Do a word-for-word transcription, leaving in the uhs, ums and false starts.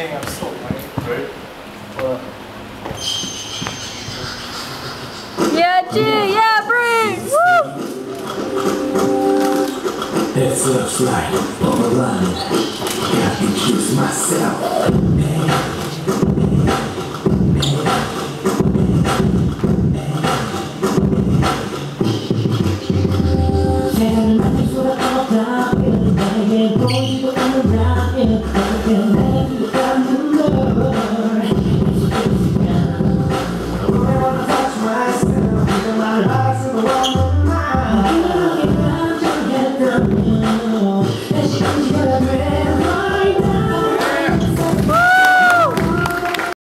Dang, I'm so lame. Right? Uh, Yeah, G, yeah, Bree! Woo! This looks like overrun. Gotta introduce myself. Man.